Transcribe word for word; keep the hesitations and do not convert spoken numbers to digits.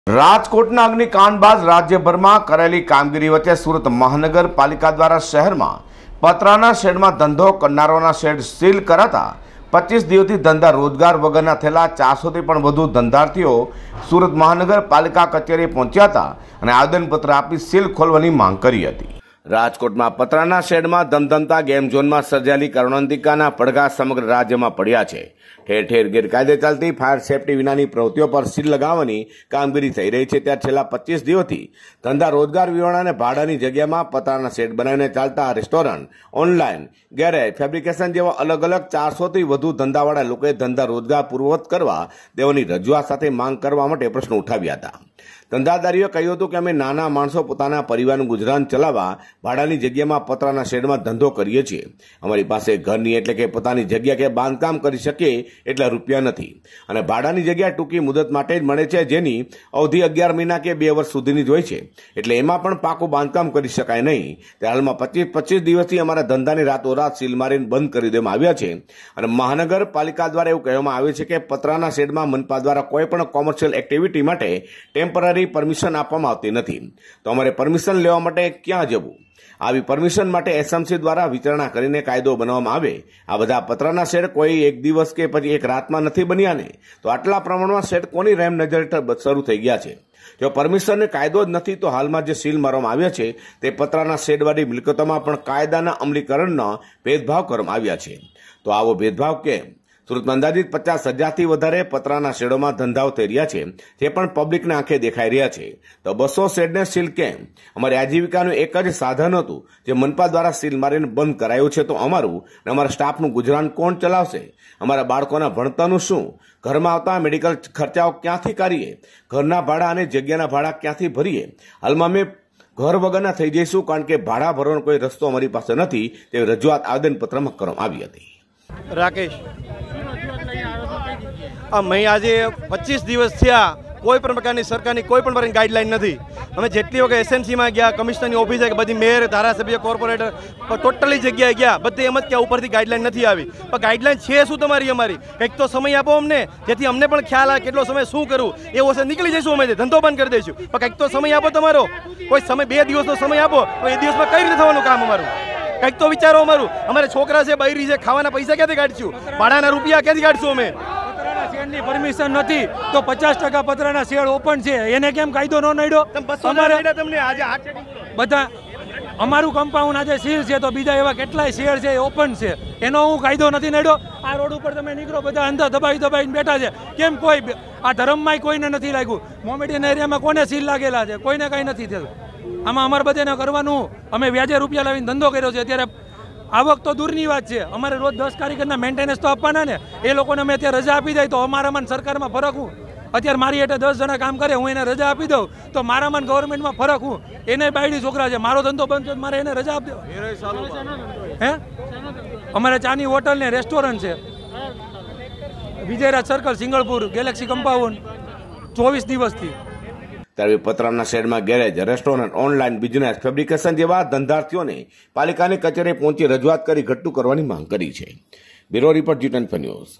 રાજકોટના અગ્નિકાંડ બાદ રાજ્યભરમાં કરેલી કામગીરી વચ્ચે સુરત મહાનગરપાલિકા દ્વારા શહેરમાં પતરાના શેડમાં ધંધો કરનારોના શેડ સીલ કરાતા પચીસ દિવસથી ધંધા રોજગાર વગરના થયેલા ચારસોથી પણ વધુ ધંધાર્થીઓ સુરત મહાનગરપાલિકા કચેરીએ પહોંચ્યા હતા અને આવેદનપત્ર આપી સીલ ખોલવાની માંગ કરી હતી। રાજકોટમાં પતરાના શેડમાં ધમધમતા ગેમ ઝોનમાં સર્જાયેલી કરુણાંતિકાના પડઘા સમગ્ર રાજ્યમાં પડ્યા છે। ઠેર ઠેર ગેરકાયદે ચાલતી ફાયર સેફટી વિનાની પ્રવૃત્તિઓ પર સીલ લગાવવાની કામગીરી થઈ રહી છે। ત્યારે છેલ્લા પચીસ દિવસથી ધંધા રોજગાર વિહોણા અને ભાડાની જગ્યામાં પતરાના શેડ બનાવીને ચાલતા રેસ્ટોરન્ટ, ઓનલાઈન, ગેરેજ, ફેબ્રિકેશન જેવા અલગ અલગ ચારસોથી વધુ ધંધાવાળા લોકોએ ધંધા રોજગાર પૂર્વવત કરવા દેવાની રજૂઆત સાથે માંગ કરવા માટે પ્રશ્નો ઉઠાવ્યા હતા। ધંધાદારીઓએ કહ્યું હતું કે અમે નાના માણસો પોતાના પરિવારનું ગુજરાન ચલાવવા ભાડાની જગ્યામાં પતરાના શેડમાં ધંધો કરીએ છીએ। અમારી પાસે ઘરની એટલે કે પોતાની જગ્યા કે બાંધકામ કરી શકીએ એટલા રૂપિયા નથી અને ભાડાની જગ્યા ટૂંકી મુદત માટે જ મળે છે, જેની અવધિ અગિયાર મહિના કે બે વર્ષ સુધીની જ હોય છે, એટલે એમાં પણ પાકું બાંધકામ કરી શકાય નહીં। ત્યારે હાલમાં પચીસ પચીસ દિવસથી અમારા ધંધાની રાતોરાત સીલ મારીને બંધ કરી દેવામાં આવ્યા છે અને મહાનગરપાલિકા દ્વારા એવું કહેવામાં આવે છે કે પતરાના શેડમાં મનપા દ્વારા કોઈ પણ કોમર્શિયલ એક્ટિવિટી માટે ટેમ્પરરી પરમિશન આપવામાં આવતી નથી, તો અમારે પરમિશન લેવા માટે ક્યાં જવું? આવી પરમિશન માટે એસએમસી દ્વારા વિચારણા કરીને કાયદો બનાવવામાં આવે। આ બધા પતરાના શેડ કોઈ એક દિવસ કે પછી એક રાતમાં નથી બન્યા ને, તો આટલા પ્રમાણમાં શેડ કોની રેમ નજર હેઠળ શરૂ થઈ ગયા છે? જો પરમિશન કાયદો જ નથી તો હાલમાં જે સીલ મારવામાં આવ્યા છે તે પતરાના શેડવાળી મિલકતોમાં પણ કાયદાના અમલીકરણના ભેદભાવ કરવામાં આવ્યા છે। તો આવો ભેદભાવ કેમ? સુરતમાં અંદાજિત પચાસ હજારથી વધારે પતરાના શેડોમાં ધંધાઓ થઈ રહ્યા છે, તે પણ પબ્લિકના આંખે દેખાઈ રહ્યા છે। તો બસો શેડને સીલ કેમ? અમારી આજીવિકાનું એક જ સાધન હતું જે મનપા દ્વારા સીલ મારીને બંધ કરાયું છે, તો અમારું અને અમારા સ્ટાફનું ગુજરાન કોણ ચલાવશે? અમારા બાળકોના ભણતરનું શું? ઘરમાં આવતા મેડિકલ ખર્ચાઓ ક્યાંથી કરીએ? ઘરના ભાડા અને જગ્યાના ભાડા ક્યાંથી ભરીએ? હાલમાં અમે ઘર વગરના થઈ જઈશું કારણ કે ભાડા ભરવાનો કોઈ રસ્તો અમારી પાસે નથી, તેવી રજૂઆત આવેદનપત્રમાં કરવામાં આવી હતી। રાકેશ, મેં આજે પચીસ દિવસ થયા, કોઈ પણ પ્રકારની સરકારની કોઈ પણ પ્રકારની ગાઈડલાઈન નથી। અમે જેટલી વખત એસએમસીમાં ગયા, કમિશનરની ઓફિસે કે બધી મેયર, ધારાસભ્ય, કોર્પોરેટર, ટોટલી જગ્યાએ ગયા, બધે એમ જ કે ઉપરથી ગાઈડલાઈન નથી આવી। પણ ગાઈડલાઈન છે શું તમારી? અમારી કંઈક તો સમય આપો અમને, જેથી અમને પણ ખ્યાલ આવે કેટલો સમય શું કરવું। એ વર્ષે નીકળી જઈશું, અમે ધંધો બંધ કરી દઈશું, પણ કંઈક તો સમય આપો તમારો। કોઈ સમય બે દિવસનો સમય આપો, તો એ દિવસમાં કઈ રીતે થવાનું કામ અમારું? કંઈક તો વિચારો અમારું। અમારે છોકરા છે, બૈરી છે, ખાવાના પૈસા ક્યાંથી કાઢશું? ભાડાના રૂપિયા ક્યાંથી કાઢશું અમે? શેડની પરમિશન નથી તો પચાસ ટકા પતરાના શેડ ઓપન છે, એને કેમ કાયદો ન નડ્યો? તમને આજે બધા અમારું કમ્પાઉન્ડ આજે સીલ છે, તો બીજા એવા કેટલાય શેડ છે ઓપન છે, એનો હું કાયદો નથી નડ્યો? આ રોડ ઉપર તમે નીકળો, બધા અંદર દબાઈ દબાઈને બેઠા છે, કેમ? કોઈ આ ધર્મમાંય કોઈને નથી લાગ્યું? મોમેડિયન એરિયામાં કોને સીલ લાગેલા છે? કોઈને કંઈ નથી થયું। આમાં અમારે બધાને કરવાનું, અમે વ્યાજે રૂપિયા લાવીને ધંધો કર્યો છે, અત્યારે આવક તો દૂરની વાત છે, અમારે રોજ દસ કારીગરના મેન્ટેનન્સ તો આપવાના ને, એ લોકોને અમે અત્યારે રજા આપી દઈ તો અમારામાં સરકારમાં ફરક હું? અત્યારે મારી એટલે દસ જણા કામ કરે, હું એને રજા આપી દઉં તો મારામાં ગવર્મેન્ટમાં ફરક હું? એને બાયડી છોકરા છે, મારો ધંધો બંધ છે, મારે એને રજા આપી દો? હે, અમારે ચાની હોટલ ને રેસ્ટોરન્ટ છે, Vijayraj circle, Singalpur, galaxy compound, ચોવીસ દિવસથી। ત્યારે પતરાના શેડમાં garage, restaurant, online business, fabrication જેવા ધંધાર્થીઓને પાલિકાની કચેરીએ પહોંચી રજૂઆત કરી ઘટતું કરવાની માંગ કરી છે। Bureau report, G ten news.